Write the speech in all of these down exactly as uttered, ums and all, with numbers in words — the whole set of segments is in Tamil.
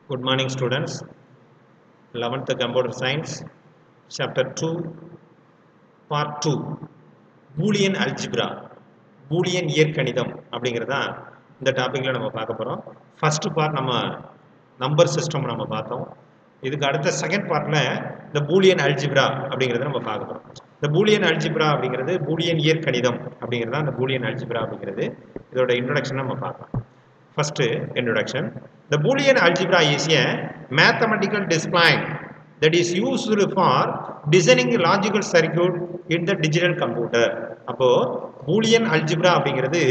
Good morning, students. eleventh Computer Science, Chapter two, Part two, Boolean Algebra, Boolean இயற்கணிதம் அப்படிங்கிறதா இந்த டாப்பிக்கில் நம்ம பார்க்க போகிறோம். ஃபர்ஸ்ட் பார்ட் நம்ம நம்பர் சிஸ்டம் நம்ம பார்த்தோம். இதுக்கு அடுத்த செகண்ட் பார்ட்டில் இந்த பூலியன் அல்ஜிப்ரா அப்படிங்கிறத நம்ம பார்க்க போகிறோம். இந்த பூலியன் அல்ஜிப்ரா அப்படிங்கிறது பூலியன் இயற்கணிதம் அப்படிங்கிறதா இந்த பூலியன் அல்ஜிப்ரா அப்படிங்கிறது இதோட இன்ட்ரோடக்ஷன் நம்ம பார்க்கலாம். First introduction. The Boolean algebra is a mathematical discipline that is used for designing a logical circuit in the digital computer. அப்போ Boolean algebra அப்படிங்கிறது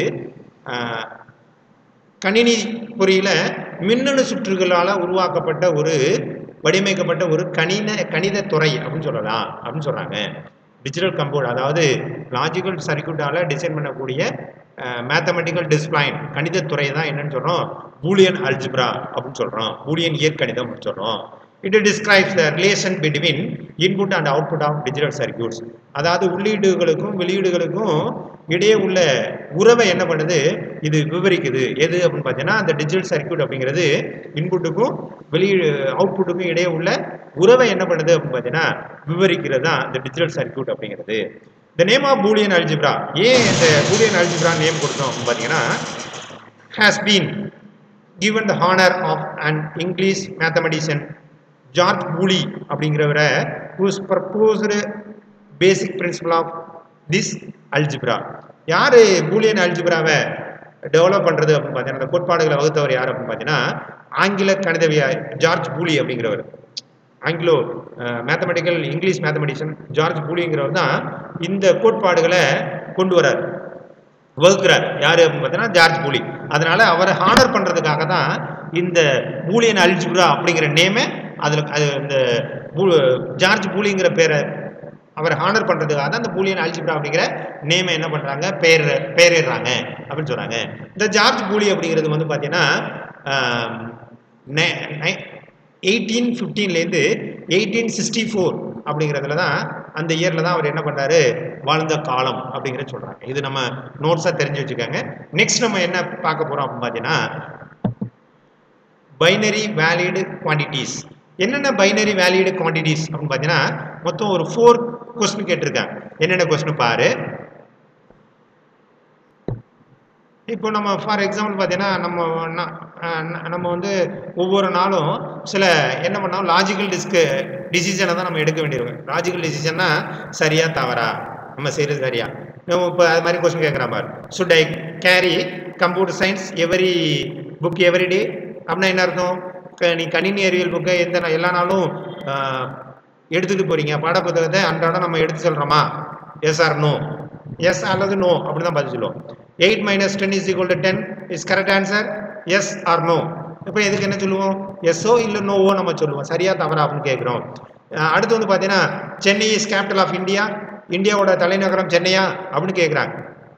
கணினி பொறியில மின்னணு சுற்றுகளால் உருவாக்கப்பட்ட ஒரு வடிவமைக்கப்பட்ட ஒரு கணித கணித துறை அப்படின்னு சொல்லலாம் அப்படின்னு சொல்றாங்க. டிஜிட்டல் கம்ப்யூட்டர் அதாவது லாஜிக்கல் சர்க்யூட்டால டிசைன் பண்ணக்கூடிய மேத்தமெட்டிக்கல் டிஸ்பிளைன் கணித துறை தான் என்னன்னு சொல்றோம், பூலியன் அல்ஜிப்ரா அப்படின்னு சொல்றோம், பூலியன் இயற்கணிதம் அப்படின்னு சொல்றோம். It describes the relation between input and output of digital circuits. அதாவது உள்ளீடுகளுக்கும் வெளியீடுகளுக்கும் இடையே உள்ள உறவை என்ன பண்ணுது, இது விவரிக்குது. எது அப்படின்னு பார்த்தீங்கன்னா அந்த டிஜிட்டல் சர்க்யூட் அப்படிங்கிறது இன்புட்டுக்கும் வெளியீடு அவுட்புட்டுக்கும் இடையே உள்ள உறவை என்ன பண்ணுது அப்படின்னு பார்த்தீங்கன்னா விவரிக்கிறது தான் இந்த டிஜிட்டல் சர்க்யூட் அப்படிங்கிறது. The name of Boolean algebra, ஏன் இந்த Boolean algebra நேம் கொடுத்தோம் அப்படின்னு பார்த்தீங்கன்னா, has been given the honor of an English mathematician George Boole அப்படிங்கிறவரை who proposed basic principle of this algebra. யாரு பூலியன் அல்ஜிப்ராவை டெவலப் பண்றது அப்படின்னு பார்த்தீங்கன்னா அந்த கோட்பாடுகளை வகுத்தவர் யார் அப்படின்னு பார்த்தீங்கன்னா ஆங்கில கணிதவியார் ஜார்ஜ் பூலி அப்படிங்கிறவர். Anglo mathematical English mathematician George பூலிங்கிறவர் தான் இந்த கோட்பாடுகளை கொண்டு வரார், வகுக்கிறார். யாரு அப்படின்னு பார்த்தீங்கன்னா ஜார்ஜ் பூலி. அதனால அவரை ஹானர் பண்றதுக்காக தான் இந்த பூலியன் அல்ஜிப்ரா அப்படிங்கிற நேமை அதுல அது இந்த ஜார்ஜ் பூலிங்கிற பேரை அவரை ஹானர் பண்றதுக்காக தான் இந்த பூலியன் அல்ஜிப்ரா அப்படிங்கிற நேமை என்ன பண்றாங்க, பேர் பேரிடுறாங்க அப்படின்னு சொல்றாங்க. இந்த ஜார்ஜ் பூலி அப்படிங்கிறது வந்து பார்த்தீங்கன்னா எயிட்டீன் ஃபிஃப்டீன்லேருந்து எயிட்டீன் சிக்ஸ்டி ஃபோர் அப்படிங்கிறதுல தான் அந்த இயரில் தான் அவர் என்ன பண்ணுறாரு, வாழ்ந்த காலம் அப்படிங்கிறத சொல்கிறாங்க. இது நம்ம நோட்ஸாக தெரிஞ்சு வச்சுக்கோங்க. நெக்ஸ்ட் நம்ம என்ன பார்க்க போகிறோம் அப்படின்னு பார்த்தீங்கன்னா பைனரி வேலிடு குவான்டிட்டிஸ். என்னென்ன பைனரி வேலிடு குவான்டிட்டிஸ் அப்படின்னு பார்த்தீங்கன்னா மொத்தம் ஒரு ஃபோர் கொஸ்டின் கேட்டிருக்காங்க. என்னென்ன கொஸ்டின் பாரு. இப்போ நம்ம ஃபார் எக்ஸாம்பிள் பார்த்தீங்கன்னா நம்ம நம்ம வந்து ஒவ்வொரு நாளும் சில என்ன பண்ணோம் லாஜிக்கல் டிஸ்கு டிசிஷனை தான் நம்ம எடுக்க வேண்டியிருக்கும். லாஜிக்கல் டிசிஷன்னா சரியா தவறா, நம்ம செய்கிறது சரியா. நம்ம இப்போ அது மாதிரி கொஸ்டின் கேட்குற மாதிரி should I carry computer science every book every day அப்படின்னா என்ன அர்த்தம், நீ கணினி அறிவியல் புக்கை எந்த எல்லா நாளும் எடுத்துகிட்டு போகிறீங்க, பாட புத்தகத்தை அன்றாடம் நம்ம எடுத்து சொல்கிறோமா, எஸ் ஆர் நோ, எஸ் அல்லது நோ அப்படி தான் பதில் சொல்லுவோம். Eight minus ten is equal to ten is correct answer, yes or no. இப்போ எதுக்கு என்ன சொல்லுவோம், எஸ்ஓ இல்லை நோவோ நம்ம சொல்லுவோம், சரியா தவறா அப்படின்னு கேட்குறோம். அடுத்து வந்து பார்த்தீங்கன்னா Chennai is capital of India, இந்தியாவோட தலைநகரம் சென்னையா அப்படின்னு கேட்குறாங்க.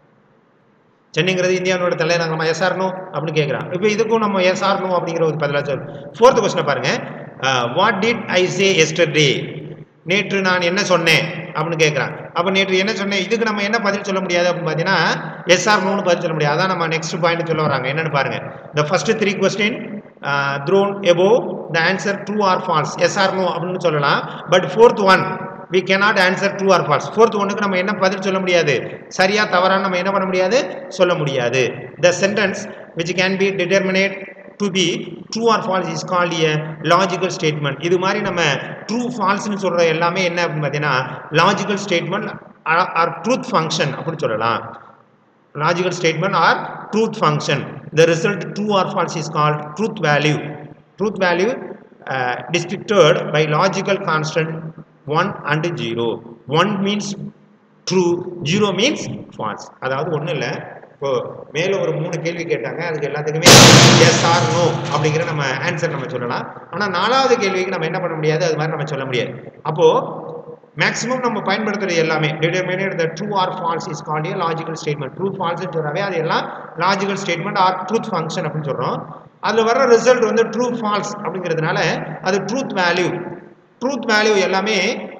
சென்னைங்கிறது இந்தியாவோட தலைநகரமா, எஸ் ஆர் நோ அப்படின்னு கேட்குறாங்க. இப்போ இதுக்கும் நம்ம எஸ் ஆர் நோ அப்படிங்கிற ஒரு பதிலாக சொல்லுவோம். ஃபோர்த் கொஸ்டினை பாருங்க, what did I say yesterday, நேற்று நான் என்ன சொன்னேன் அப்படின்னு கேட்குறாங்க. அப்போ நேற்று என்ன சொன்னேன், இதுக்கு நம்ம என்ன பதில் சொல்ல முடியாது அப்படின்னு பார்த்தீங்கன்னா எஸ் ஆர் நோன்னு பதில் சொல்ல முடியாது. அதான் நம்ம நெக்ஸ்ட் பாயிண்ட் சொல்ல வராங்க. என்னன்னு பாருங்க, the first three question thrown above the answer true or false, yes or no அப்படின்னு சொல்லலாம். But fourth one we cannot answer true or false. Fourth ஒன்னுக்கு நம்ம என்ன பதில் சொல்ல முடியாது, சரியா தவறான நம்ம என்ன பண்ண முடியாது சொல்ல முடியாது. The sentence which can be determined to be true or false is called a logical statement. இது மாதிரி நம்ம true false னு சொல்ற எல்லாமே என்ன அப்படின்னு பார்த்தீங்கன்னா logical statement or truth function அப்படின்னு சொல்லலாம். Logical statement or truth function. The result true or false is called truth value. Truth value uh, depicted by logical constant one and zero. one means true, zero means false. அதாவது ஒன்றும் இல்லை, இப்போ மேலே ஒரு மூணு கேள்வி கேட்டாங்க, அதுக்கு எல்லாத்துக்குமே எஸ் ஆர் நோ அப்படிங்கிற நம்ம ஆன்சர் நம்ம சொல்லலாம். ஆனால் நாலாவது கேள்விக்கு நம்ம என்ன பண்ண முடியாது, அது மாதிரி நம்ம சொல்ல முடியாது. அப்போ மேக்ஸிமம் நம்ம பயன்படுத்துறது எல்லாமே determinate the true or false is called a logical statement. true false சொல்றாவே அது எல்லாம் logical statement or truth function அப்படின்னு சொல்றோம். அதில் வர்ற ரிசல்ட் வந்து true false அப்படிங்கிறதுனால அது truth value. ட்ரூத் வேல்யூ எல்லாமே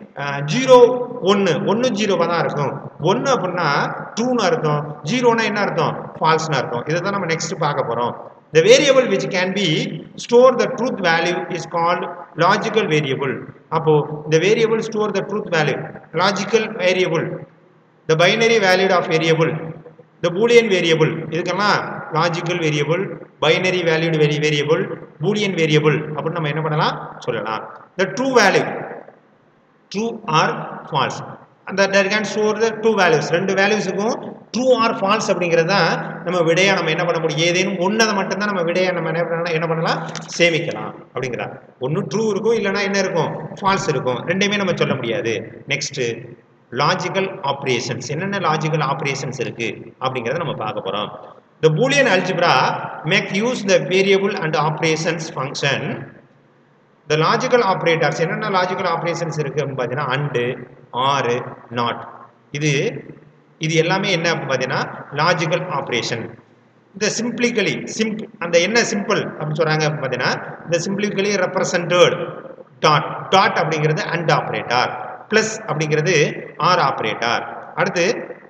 ஜீரோ ஒன்று ஒன்று ஜீரோவாக தான் இருக்கும். ஒன்று அப்படின்னா ட்ரூன்னு அர்த்தம், ஜீரோனா என்ன அர்த்தம், ஃபால்ஸ்னு அர்த்தம். இதை தான் நம்ம நெக்ஸ்ட் பார்க்க போகிறோம். The variable which can be store the truth value is called logical variable. அப்போ the variable store the truth value, logical variable, the binary valued of variable, the boolean variable, இதுக்கெல்லாம் logical variable, binary valued variable, boolean variable அப்படி நம்ம என்ன பண்ணலாம் சொல்லலாம். The true value, true or false, and that can store the two values. ரெண்டு வேல்யூஸ்க்கும் true or false அப்படிங்கிறது தான் நம்ம விடையா நம்ம என்ன பண்ண முடியும். ஏதேனும் ஒன்னதை மட்டும் தான் நம்ம விடையா நம்ம என்ன பண்ணலாம் சேமிக்கலாம் அப்படிங்கிறார். ஒன்று ட்ரூ இருக்கும், இல்லைன்னா என்ன இருக்கும் ஃபால்ஸ் இருக்கும். ரெண்டையுமே நம்ம சொல்ல முடியாது. நெக்ஸ்ட் லாஜிக்கல் ஆப்ரேஷன்ஸ், என்னென்ன லாஜிக்கல் ஆப்ரேஷன்ஸ் இருக்கு அப்படிங்கிறத நம்ம பார்க்க போறோம். The Boolean algebra make use the variable and operations function. The logical operators, என்னென்ன லாஜிக்கல் ஆப்ரேஷன்ஸ் இருக்கு அப்படின்னு பார்த்தீங்கன்னா அண்டு, ஆர், நாட். இது இது எல்லாமே என்ன அப்படின்னு பார்த்தீங்கன்னா லாஜிக்கல் ஆப்ரேஷன். இந்த சிம்பிளிக்கலி சிம்ப் அந்த என்ன சிம்பிள் அப்படின்னு சொல்றாங்க அப்படின்னு பார்த்தீங்கன்னா இந்த சிம்பிளிக்கலி ரெப்ரசன்டட் டாட். டாட் அப்படிங்கிறது அண்ட் ஆப்ரேட்டர், பிளஸ் அப்படிங்கிறது ஆர் ஆப்ரேட்டர். அடுத்து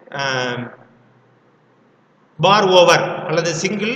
பார் ஓவர் அல்லது சிங்கிள்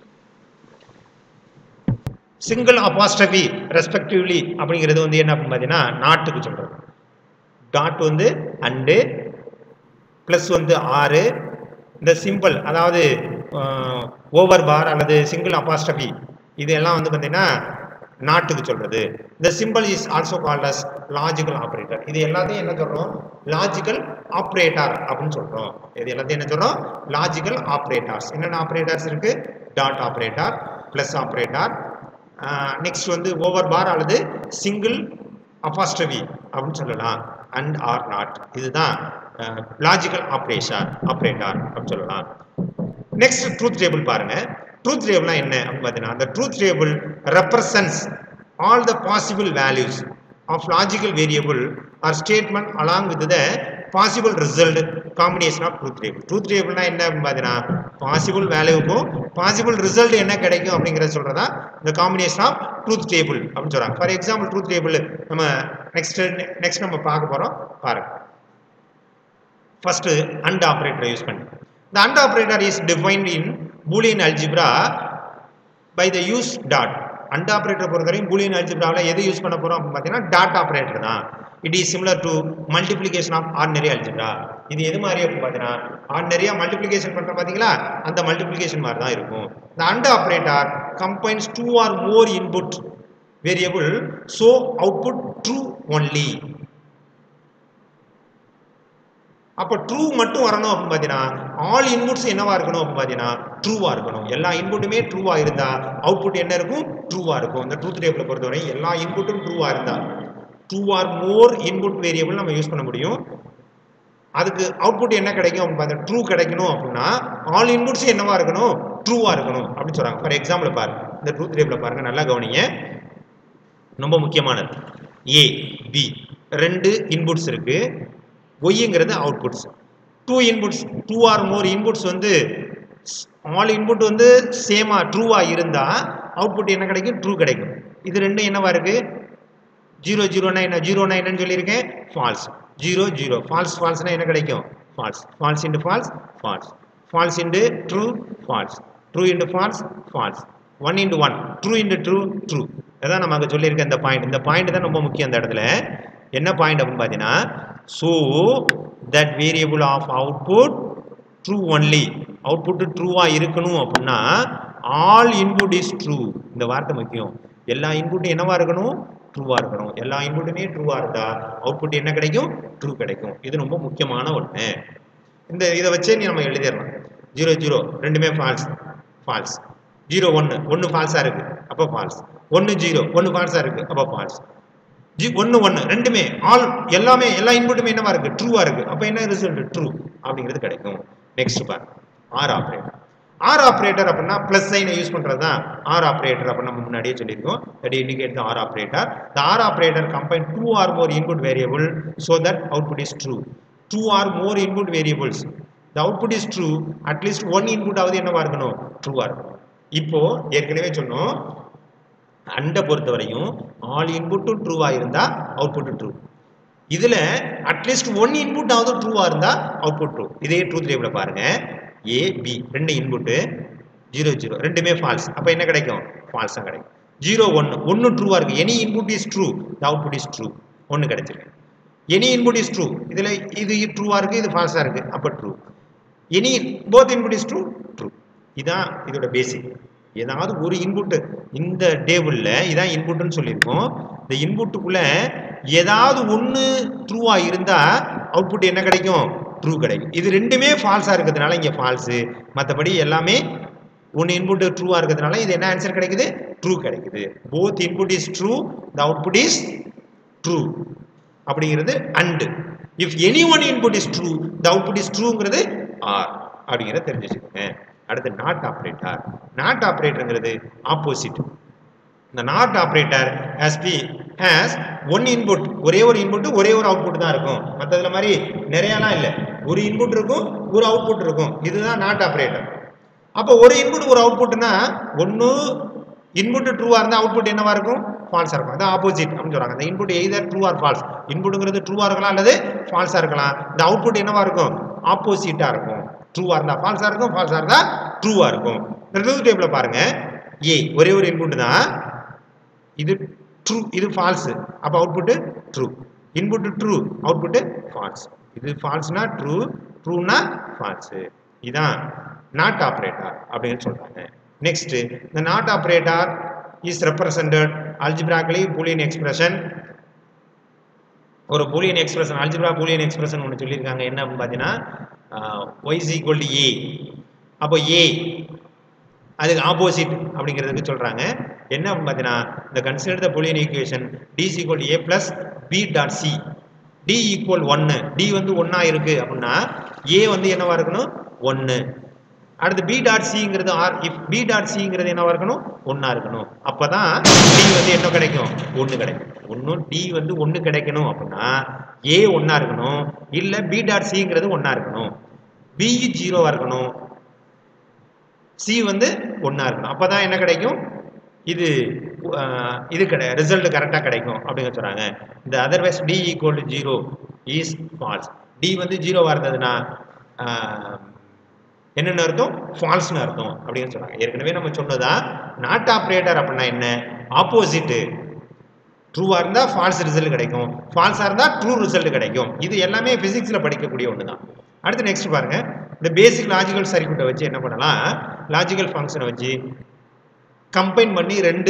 சிங்கிள் அபாஸ்ட்ரபி ரெஸ்பெக்டிவ்லி அப்படிங்கிறது வந்து என்ன அப்படின்னு பார்த்தீங்கன்னா நாட்டுக்கு சொல்றது. டாட் வந்து அண்டு, பிளஸ் வந்து ஆறு, இந்த சிம்பிள் அதாவது ஓவர் பார் அல்லது சிங்கிள் அபாஸ்ட்ரபி இதெல்லாம் வந்து பார்த்தீங்கன்னா நாட்டுக்கு சொல்றது. இந்த symbol is also called as logical operator. இது எல்லாத்தையும் என்ன சொல்றோம் லாஜிக்கல் ஆப்ரேட்டர் அப்படின்னு சொல்றோம். இது எல்லாத்தையும் என்ன சொல்றோம் லாஜிக்கல் ஆப்ரேட்டர்ஸ். என்னென்ன ஆப்ரேட்டர்ஸ் இருக்கு, dot operator, plus operator, next வந்து ஓவர் பார் அல்லது சிங்கிள் அபாஸ்ட்ரபி அப்படின்னு சொல்லலாம், அண்ட் ஆர் நாட். இதுதான் லாஜிக்கல் ஆப்ரேஷன் ஆப்ரேட்டர் அப்படின்னு சொல்லலாம். நெக்ஸ்ட் ட்ரூத் டேபிள் பாருங்க. ட்ரூத் டேபிள்னா என்ன அப்படின்னு பார்த்தீங்கன்னா அந்த truth table represents all the possible values of logical variable or statement along with the possible result combination of truth table. Truth டேபிள்னா என்ன அப்படின்னு பார்த்தீங்கன்னா பாசிபிள் வேல்யூக்கும் பாசிபிள் ரிசல்ட் என்ன கிடைக்கும் அப்படிங்கிறத சொல்றதா இந்த காம்பினேஷன் ஆஃப் ட்ரூத் டேபிள் அப்படின்னு சொல்றாங்க. ஃபார் எக்ஸாம்பிள் ட்ரூத் டேபிள் நம்ம நெக்ஸ்ட் நெக்ஸ்ட் நம்ம பார்க்க போறோம் பாருங்க. First, AND operator use பண்ணி. The AND operator is defined in Boolean algebra by the use dot. AND operator பொறுத்தவரைக்கும் Boolean algebra எது யூஸ் பண்ண போறோம் அப்படின்னு பார்த்தீங்கன்னா டாட் ஆப்ரேட்டர் தான். It is similar to multiplication of ordinary algebra. இது எது மாதிரி அப்படின்னு பார்த்தீங்கன்னா ஆர்டினரியா மல்டிப்ளிகேஷன் பண்ற பாத்தீங்களா அந்த மல்டிப்ளிகேஷன் மாதிரி தான் இருக்கும். The AND operator combines two or more input variable so output true only. அப்போ ட்ரூ மட்டும் வரணும் அப்படின்னு பார்த்தீங்கன்னா ஆல் இன்புட்ஸ் என்னவா இருக்கணும் அப்படின்னு பார்த்தீங்கன்னா ட்ரூவா இருக்கணும். எல்லா இன்புட்டுமே ட்ரூவா இருந்தா அவுட்புட் என்ன இருக்கும் ட்ரூவா இருக்கும். இந்த ட்ரூத் டேபிளை பொறுத்தவரை எல்லா இன்புட்டும் ட்ரூவா இருந்தா two or more input variable நம்ம யூஸ் பண்ண முடியும். அதுக்கு அவுட்புட் என்ன கிடைக்கும் அப்படின்னு பார்த்தா ட்ரூ கிடைக்கணும் அப்படின்னா ஆல் இன்புட்ஸ் என்னவா இருக்கணும் ட்ரூவா இருக்கணும் அப்படின்னு சொல்றாங்க. ஃபார் எக்ஸாம்பிள் பாருங்க, இந்த ட்ரூத் டேபிளை பாருங்க, நல்லா கவனிங்க, ரொம்ப முக்கியமானது. ஏ பி ரெண்டு இன்புட்ஸ் இருக்கு, ஒய்ங்கிறது outputs. Two inputs two or more inputs வந்து ஆல் இன்புட் வந்து சேமா ட்ரூவா இருந்தா அவுட்புட் என்ன கிடைக்கும் ட்ரூ கிடைக்கும். இது ரெண்டும் என்னவா இருக்கு ஜீரோ ஜீரோனா என்ன ஜீரோனா என்னன்னு சொல்லியிருக்கேன் ஃபால்ஸ். ஜீரோ ஜீரோ ஃபால்ஸ் ஃபால்ஸ்னா என்ன கிடைக்கும் false. False into false false. False into true false. True into false false. One into one true into true true. அதான் நம்ம அங்கே சொல்லியிருக்கேன் இந்த பாயிண்ட். இந்த பாயிண்ட் தான் ரொம்ப முக்கியம் அந்த இடத்துல. என்ன பாயிண்ட் அப்படின்னு பார்த்தீங்கன்னா so that variable of output true only. output ட்ரூவா இருக்கணும் அப்படின்னா all input is true. இந்த வார்த்தை முக்கியம். எல்லா இன்புட்டும் என்னவா இருக்கணும் ட்ரூவா இருக்கணும். எல்லா இன்புட்டுமே ட்ரூவா இருந்தா அவுட்புட் என்ன கிடைக்கும் ட்ரூ கிடைக்கும். இது ரொம்ப முக்கியமான ஒன்று. இந்த இதை வச்சே நீ நம்ம எழுதிடலாம். ஜீரோ ஜீரோ ரெண்டுமே ஃபால்ஸ் ஃபால்ஸ். ஜீரோ ஒன்று ஒன்று ஃபால்ஸா இருக்கு அப்போ ஃபால்ஸ். ஒன்று ஜீரோ ஒன்று ஃபால்ஸா இருக்கு அப்போ ஃபால்ஸ். ஜி ஒன்று ஒன்று ரெண்டுமே ஆல் எல்லாமே எல்லா இன்புட்டுமே என்னவா இருக்கு ட்ரூவா இருக்கு. அப்போ என்ன ரிசல்ட் ட்ரூ அப்படிங்கிறது கிடைக்கும். நெக்ஸ்ட் பாருங்க ஆர் ஆப்ரேட்டர். ஆர் ஆப்ரேட்டர் அப்படின்னா பிளஸ் சைனை யூஸ் பண்றது தான் ஆர் ஆப்ரேட்டர் அப்படின்னு நம்ம முன்னாடியே சொல்லியிருக்கோம். That indicate the or operator. The or operator combine two or more input variable so that output is true. two or more input variables, the output is true, at least one input ஆவது என்னவா இருக்கணும் ட்ரூவா இருக்கணும். இப்போ ஏற்கனவே சொன்னோம் அண்ட பொறுத்தவரையும் ஆல் இன்புட்டும் ட்ரூவா இருந்தா அவுட்புட் ட்ரூ. இதுல அட்லீஸ்ட் ஒன் இன்புட் ஆவது ட்ரூவா இருந்தா அவுட்புட் ட்ரூ. இதே ட்ரூத் டேபிள பாருங்க, ஏ பி ரெண்டு இன்புட், ஜீரோ ஜீரோ ரெண்டுமே ஃபால்ஸ். அப்போ என்ன கிடைக்கும்? ஃபால்ஸாக கிடைக்கும். ஜீரோ ஒன்று ஒன்று ட்ரூவாக இருக்குது. Any input is true, the output is true. ஒன்று கிடைச்சிருக்கு. எனி இன்புட் இஸ் ட்ரூ, இதில் இது ட்ரூவாக இருக்குது, இது ஃபால்ஸாக இருக்குது, அப்போ true. Any both input is true, true. இதுதான் இதோட பேசிக். ஏதாவது ஒரு இன்புட்டு இந்த டேபிளில் இதான் இன்புட்டுன்னு சொல்லியிருக்கோம். இந்த இன்புட்டுக்குள்ளே ஏதாவது ஒன்று ட்ரூவாக இருந்தால் அவுட்புட் என்ன கிடைக்கும்? ட்ரூ கிடைக்கும். இது ரெண்டுமே ஃபால்ஸாக இருக்கிறதுனால இங்கே ஃபால்ஸு. மற்றபடி எல்லாமே ஒன்று இன்புட் ட்ரூவாக இருக்கிறதுனால இது என்ன ஆன்சர் கிடைக்குது? ட்ரூ கிடைக்குது. Both input is true, the output is true அப்படிங்கிறது and. If any one input is true, the output is ட்ரூங்கிறது ஆர் அப்படிங்கிறத தெரிஞ்சு வச்சுக்கோங்க. அடுத்து நாட் ஆப்ரேட்டர். நாட் ஆப்ரேட்டருங்கிறது ஆப்போசிட். இந்த not operator has be has one input, ஒரே ஒரு இன்புட் ஒரே ஒரு அவுட்புட் தான் இருக்கும். மற்றதுல மாதிரி நிறையலாம் இல்லை. ஒரு இன்புட் இருக்கும், ஒரு அவுட்புட் இருக்கும். இதுதான் நாட் ஆப்ரேட்டர். அப்போ ஒரு இன்புட் ஒரு அவுட்புட்னா ஒன்று இன்புட் ட்ரூவாக இருந்தால் அவுட்புட் என்னவா இருக்கும்? ஃபால்ஸாக இருக்கும். அதான் ஆப்போசிட் அப்படின்னு சொல்கிறாங்க. இந்த input either true or false. இன்புட்டுங்கிறது ட்ரூவாக இருக்கலாம் அல்லது ஃபால்ஸாக இருக்கலாம். இந்த அவுட்புட் என்னவா இருக்கும்? ஆப்போசிட்டாக இருக்கும். ட்ரூவாக இருந்தால் ஃபால்ஸாக இருக்கும், ஃபால்ஸாக இருந்தால் ட்ரூவாக இருக்கும். இந்த ட்ரூத் டேபிளில் பாருங்க, ஏ ஒரே ஒரு இன்புட் தான், இது ட்ரூ, இது ஃபால்ஸு, அப்போ output true. Input true, output false. இது ஃபால்ஸ்னா ட்ரூ, ட்ரூனா ஃபால்ஸு. இதுதான் நாட் ஆப்ரேட்டர் அப்படின்னு சொல்கிறாங்க. நெக்ஸ்ட், இந்த not operator is represented algebraically Boolean expression. ஒரு Boolean expression, algebra Boolean expression ஒன்று சொல்லியிருக்காங்க. என்ன அப்படின்னு பார்த்தீங்கன்னா y is equal to a. அப்போ a அதுக்கு ஆப்போசிட் அப்படிங்கிறதுக்கு சொல்கிறாங்க. என்ன அப்படின்னு பார்த்தீங்கன்னா இந்த consider the Boolean equation d is equal to a plus b dot c. d equal ஒன்று, d வந்து ஒன்றா இருக்குது அப்படின்னா a வந்து என்னவா இருக்கணும்? ஒன்று. அடுத்து b dot cங்கிறது r, if b dot cங்கிறது என்னவா இருக்கணும்? ஒன்றா இருக்கணும். அப்போ தான் d வந்து என்ன கிடைக்கும்? ஒன்று கிடைக்கும். ஒன்றும் d வந்து ஒன்று கிடைக்கணும் அப்படின்னா a ஒன்றா இருக்கணும், இல்லை b dot cங்கிறது ஒன்றா இருக்கணும். b ஜீரோவாக இருக்கணும், c வந்து ஒன்றா இருக்கணும். அப்போ தான் என்ன கிடைக்கும்? இது இது கிடை ரிசல்ட் கரெக்டாக கிடைக்கும் அப்படிங்க சொல்கிறாங்க. இந்த otherwise d equal to zero is false. d வந்து ஜீரோவாக இருந்ததுன்னா என்னென்ன அர்த்தம்? ஃபால்ஸ்னு அர்த்தம் அப்படின்னு சொல்கிறாங்க. ஏற்கனவே நம்ம சொன்னதான் நாட் ஆப்ரேட்டர் அப்படின்னா என்ன? ஆப்போசிட்டு. ட்ரூவாக இருந்தால் ஃபால்ஸ் ரிசல்ட் கிடைக்கும், ஃபால்ஸாக இருந்தால் ட்ரூ ரிசல்ட் கிடைக்கும். இது எல்லாமே ஃபிசிக்ஸில் படிக்கக்கூடிய ஒன்று தான். அடுத்து நெக்ஸ்ட் பாருங்கள், இந்த பேசிக் லாஜிக்கல் சர்க்யூட்டை வச்சு என்ன பண்ணலாம்? லாஜிக்கல் ஃபங்க்ஷனை வச்சு கம்பைன் பண்ணி ரெண்டு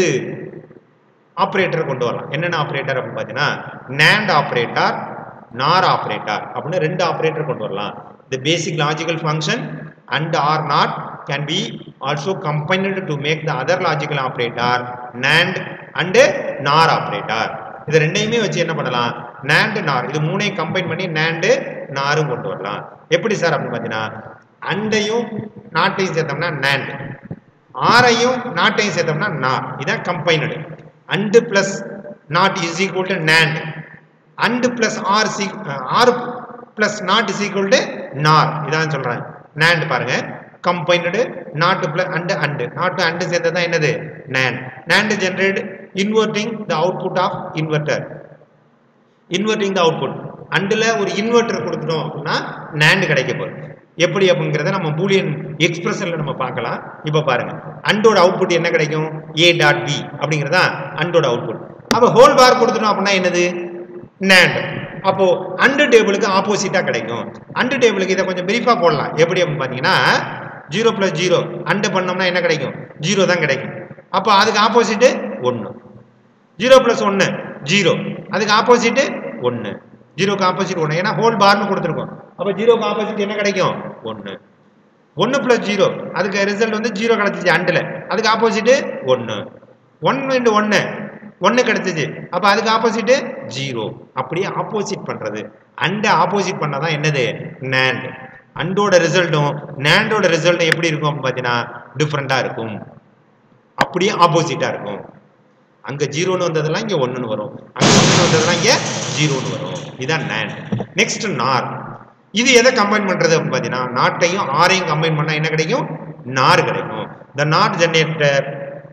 ஆப்ரேட்டர் கொண்டு வரலாம். என்னென்ன ஆப்ரேட்டர் அப்படின்னு பார்த்தீங்கன்னா நேண்ட் ஆப்ரேட்டர், நார் ஆப்ரேட்டர் அப்படின்னு ரெண்டு ஆப்ரேட்டர் கொண்டு வரலாம். The basic logical function and or not can be also combined to make the other logical operator NAND and NOR operator. இது ரெண்டையுமே வச்சு என்ன பண்ணலாம்? NAND NOR இது மூணையும் கம்பைன் பண்ணி NAND NOR கொண்டு வரலாம். எப்படி சார் அப்படின்னு பார்த்தீங்கன்னா அண்டையும் நாட்டையும் சேர்த்தோம்னா NAND, ஆரையும் நாட்டையும் சேர்த்தோம்னா NOR. இதான் combined. And plus not is equal to NAND, and plus or C or plus not is equal to NOR. இதான் சொல்கிறேன். NAND பாருங்க, combined not plus and and not and சேர்த்தது தான் என்னது? NAND. NAND generate inverting the output of inverter. Inverting the output. அண்டில் ஒரு இன்வெர்டர் கொடுத்துட்டோம் அப்படின்னா NAND கிடைக்க போகுது. எப்படி அப்படிங்கிறத நம்ம பூலியன் எக்ஸ்பிரஷனில் நம்ம பார்க்கலாம். இப்போ பாருங்க, அண்டோட அவுட்புட் என்ன கிடைக்கும்? ஏ டாட் பி அப்படிங்கிறதா அண்டோட அவுட்புட். அப்போ ஹோல் பார் கொடுத்துட்டோம் அப்படின்னா என்னது? NAND. அப்போ அண்டு டேபிளுக்கு ஆப்போசிட்டா கிடைக்கும். அண்டு டேபிளுக்கு இதை கொஞ்சம் பிரீஃபா போடலாம். எப்படி அப்படின்னு பார்த்தீங்கன்னா ஜீரோ பிளஸ் ஜீரோ அண்டு பண்ணோம்னா என்ன கிடைக்கும்? ஜீரோ தான் கிடைக்கும். அப்போ அதுக்கு ஆப்போசிட்டு ஒன்று. ஜீரோ பிளஸ் ஒன்று ஜீரோ, அதுக்கு ஆப்போசிட்டு ஒன்று. ஜீரோக்கு ஆப்போசிட் ஒன்று, ஏன்னா ஹோல் பார்னு கொடுத்துருக்கோம். அப்போ ஜீரோக்கு ஆப்போசிட் என்ன கிடைக்கும்? ஒன்று. ஒன்று பிளஸ் ஜீரோ, அதுக்கு ரிசல்ட் வந்து ஜீரோ கிடைச்சிச்சு அண்டில், அதுக்கு ஆப்போசிட்டு ஒன்று. ஒன்று இன்ட்டு ஒன்று ஒன்று கிடைச்சிச்சு, அப்போ அதுக்கு ஆப்போசிட்டு ஜீரோ. அப்படியே ஆப்போசிட் பண்ணுறது. அண்டை ஆப்போசிட் பண்ணால் தான் என்னது? NAND. அண்டோட ரிசல்ட்டும் NANDோட ரிசல்ட்டும் எப்படி இருக்கும் அப்படின்னு பார்த்தீங்கன்னா டிஃப்ரெண்ட்டாக இருக்கும். அப்படியே ஆப்போசிட்டாக இருக்கும். அங்கே ஜீரோன்னு வந்ததெல்லாம் இங்கே ஒன்றுன்னு வரும், அங்கே ஒன்று வந்ததெல்லாம் இங்கே ஜீரோன்னு வரும். இதுதான் NAND. நெக்ஸ்ட் நார். இது எதை கம்பைன் பண்ணுறது அப்படின்னு பார்த்தீங்கன்னா நாட்டையும் ஆரையும் கம்பைன் பண்ணால் என்ன கிடைக்கும்? நார் கிடைக்கும். இந்த நாட் ஜெனரேட்டர்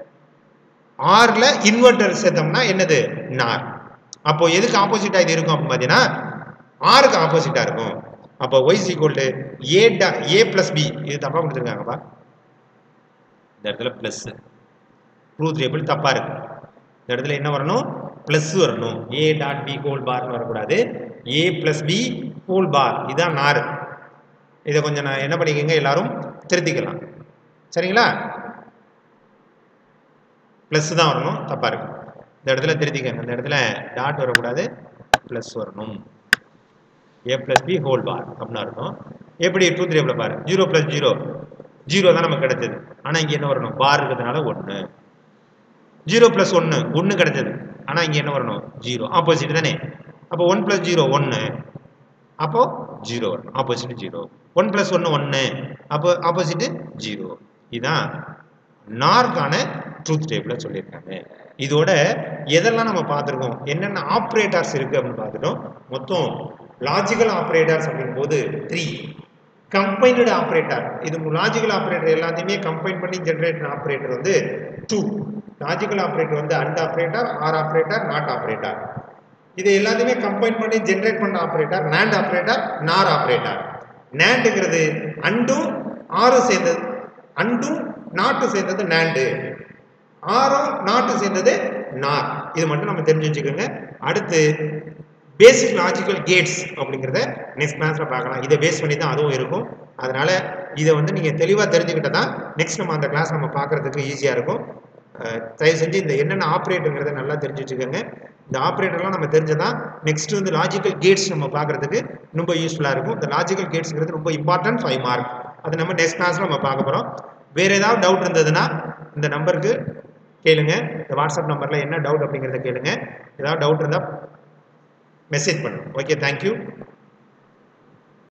ஆர்ல இன்வெர்டர் சேர்த்தோம்னா என்னது? நார். அப்போ எதுக்கு ஆப்போசிட்டா இது இருக்கும் அப்படின்னு பார்த்தீங்கன்னா ஆருக்கு ஆப்போசிட்டா இருக்கும். அப்போ y is equal to a a plus b. இது தப்பா கொடுத்துருக்காங்கப்பா. இந்த இடத்துல ப்ளஸ் ட்ரூத் டேபிள் தப்பாக இருக்கு. இந்த இடத்துல என்ன வரணும்? ப்ளஸ் வரணும். ஏ டாட் பி ஹோல் பார்னு வரக்கூடாது. A plus B whole bar இதுதான் நார். இதை கொஞ்சம் நான் என்ன பண்ணிக்கோங்க எல்லாரும் திருத்திக்கலாம். சரிங்களா? ப்ளஸ் தான் வரணும், தப்பாக இருக்கு. இந்த இடத்துல திருத்திக்கங்க. இந்த இடத்துல டாட் வரக்கூடாது, ப்ளஸ் வரணும். A plus B whole bar அப்படின்னு இருக்கும். எப்படி ட்ரூத் டேபிள் பாரு, ஜீரோ ப்ளஸ் ஜீரோ ஜீரோ தான் நமக்கு கிடைச்சது. ஆனால் இங்கே என்ன வரணும்? பார் இருக்கிறதுனால ஒன்று. ஜீரோ ப்ளஸ் ஒன்று ஒன்று கிடைச்சது. ஆனால் இங்கே என்ன வரணும்? ஜீரோ. ஆப்போசிட் தானே. அப்போ ஒன் ப்ளஸ் ஜீரோ ஒன்று, அப்போ ஜீரோ வரணும். Opposite zero. ஒன் ப்ளஸ் ஒன்று ஒன்று, அப்போ ஆப்போசிட் ஜீரோ. இதுதான் நார்க்கான ட்ரூத் டேபிள சொல்லியிருக்காங்க. இதோட எதெல்லாம் நம்ம பார்த்துருக்கோம், என்னென்ன ஆப்ரேட்டர்ஸ் இருக்கு அப்படின்னு பார்த்துட்டோம். மொத்தம் லாஜிக்கல் ஆப்ரேட்டர்ஸ் அப்படிங்கும் போது த்ரீ. கம்பைன்டு ஆப்ரேட்டர், இது லாஜிக்கல் ஆப்ரேட்டர் எல்லாத்தையுமே கம்பைன் பண்ணி ஜென்ரேட் ஆப்ரேட்டர் வந்து டூ. லாஜிக்கல் ஆப்ரேட்டர் வந்து and operator, or operator, not operator. இது எல்லாத்தையுமே கம்பைன் பண்ணி ஜென்ரேட் பண்ண operator NAND operator, NOR operator. நாண்டுங்கிறது அண்டும் ஆரும் சேர்ந்தது, அண்டும் நாட்டு சேர்ந்தது நாண்டு, ஆரும் நாட்டு சேர்ந்தது நார். இது மட்டும் நம்ம தெரிஞ்சு வச்சுக்கோங்க. அடுத்து பேசிக் லாஜிக்கல் கேட்ஸ் அப்படிங்கிறத நெக்ஸ்ட் கிளாஸ்ல பார்க்கலாம். இதை பேஸ் பண்ணி தான் அதுவும் இருக்கும். அதனால இதை வந்து நீங்க தெளிவாக தெரிஞ்சுக்கிட்ட தான் நெக்ஸ்ட் நம்ம அந்த கிளாஸ் நம்ம பார்க்கறதுக்கு ஈஸியாக இருக்கும். தயவு செஞ்சு இந்த என்னென்ன ஆப்ரேட்டருங்கிறத நல்லா தெரிஞ்சு வச்சுக்கோங்க. இந்த ஆப்ரேட்டர்லாம் நம்ம தெரிஞ்சதான் நெக்ஸ்ட் வந்து லாஜிக்கல் கேட்ஸ் நம்ம பார்க்கறதுக்கு ரொம்ப யூஸ்ஃபுல்லாக இருக்கும். இந்த லாஜிக்கல் கேட்ஸ்ங்கிறது ரொம்ப இம்பார்ட்டன்ட், ஃபைவ் மார்க். அது நம்ம நெக்ஸ்ட் கிளாஸ்ல நம்ம பார்க்க போகிறோம். வேற ஏதாவது டவுட் இருந்ததுன்னா இந்த நம்பருக்கு கேளுங்க. இந்த வாட்ஸ்அப் நம்பர்ல என்ன டவுட் அப்படிங்கிறத கேளுங்க. ஏதாவது டவுட் இருந்தால் மெசேஜ் பண்ணுங்க. Okay, thank you.